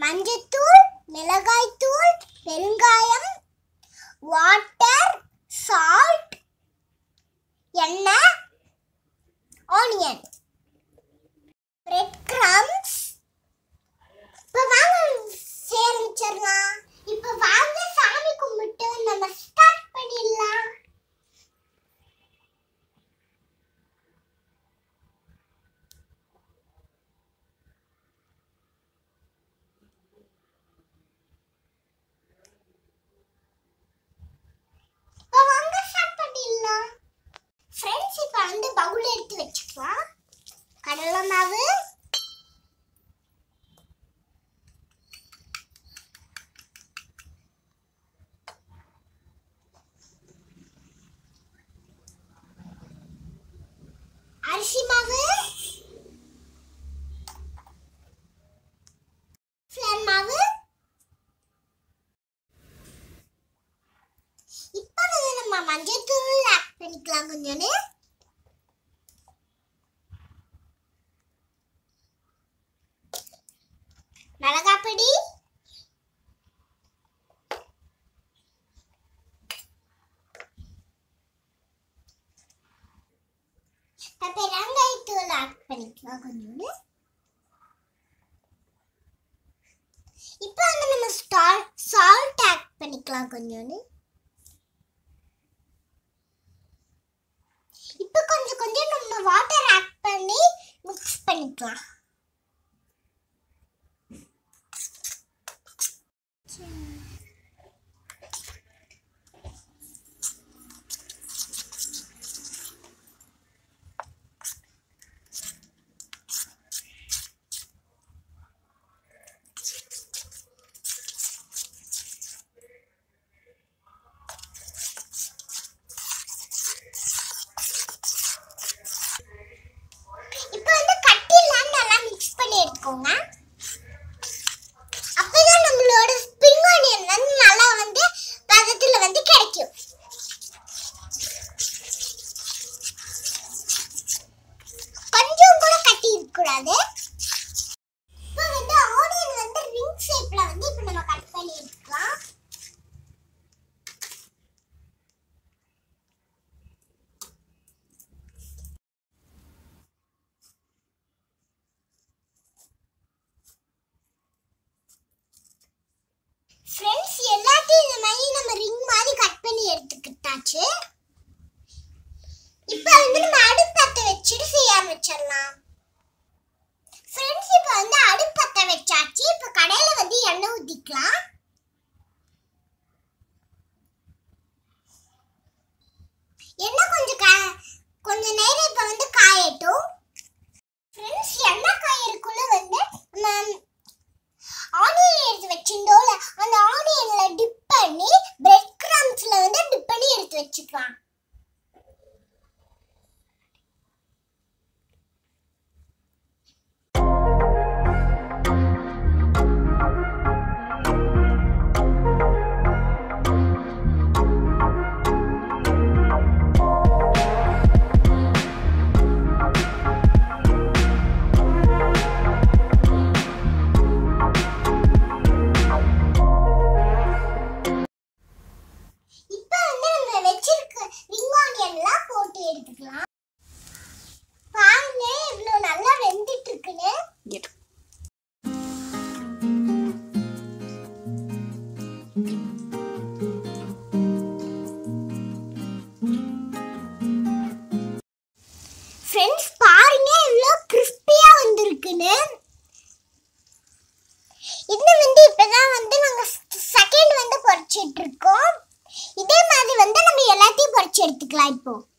மஞ்சத்தூள், மிளகாய் தூள், வெங்காயம், வாட்டர், சால்ட், எண்ணெய், ஆனியன், பிரெட் கிரம்ஸ். இப்போ வாங்க சேரமிச்சிடலாம். இப்போ வாங்க சாமி கும்பிட்டு நம்ம ஸ்டார்ட் பண்ணிடலாம். ஃப்ரெண்ட்ஸ், இப்போ பவுல் எடுத்து வச்சுக்கலாம். கடலை மாவு, அரிசி மாவு, ஃப்ளேர் மாவு. இப்போ நம்ம மஞ்சள் தூள் ஆட் பண்ணிக்கலாம் கொஞ்சம். மிளகாய் பொடி, வெங்காயத்தூள் ஆட் பண்ணிக்கலாம் கொஞ்சம். இப்போ நம்ம சால்ட் ஆட் பண்ணிக்கலாம் கொஞ்சம். இப்போ கொஞ்சம் கொஞ்சம் நம்ம வாட்டர் ஆட் பண்ணி மிக்ஸ் பண்ணிக்கலாம். இப்போ கட்டிலாம் நல்லா மிக்ஸ் பண்ணி எடுத்துக்கோங்க. அப்பதான் நம்மளோட ஸ்ப்ரிங் ஆனியன் நல்லா பதத்துல கிடைக்கும். கொஞ்சம் கூட கட்டி இருக்கக்கூடாது. இப்போ ஆனியன் ரிங் ஷேப்ல இப்போ நம்ம கட் பண்ணி எடுத்துக்கலாம். ஃப்ரெண்ட்ஸ், எல்லாத்தையும் இந்த மாதிரி நம்ம ரிங் மாதிரி கட் பண்ணி எடுத்துக்கிட்டாச்சு. இப்போ நம்ம அடுப்பு பத்த வச்சுட்டு செய்ய ஆரம்பிச்சிடலாம். ஃப்ரெண்ட்ஸ், இப்போ அடுப்பு பத்த வச்சாச்சு. இப்போ கடையில எண்ணெய் ஊத்திக்கலாம். எண்ணெய் கொஞ்சம் நேரம் இப்போ காயட்டும். ஃப்ரெண்ட்ஸ், எண்ணெய் காயறதுக்குள்ள ஆனியன் எடுத்து வச்சிருந்தோம்ல, அந்த ஆனியன்ல டிப் பண்ணி பிரெட் கிரம்ஸ்ல டிப் பண்ணி எடுத்து வச்சுக்கலாம். எடுத்துக்கலாம். பாருங்க இவ்வளவு நல்லா வெந்திட்டு இருக்குன்னு. ஃப்ரெண்ட்ஸ், பாருங்க இவ்வளவு கிறிஸ்பியா வந்திருக்குன்னு. இது இப்பதான் நாங்க செகண்ட் பொரிச்சிட்டு இருக்கோம். இதே மாதிரி நம்ம எல்லாத்தையும் பொரிச்சு எடுத்துக்கலாம் இப்போ.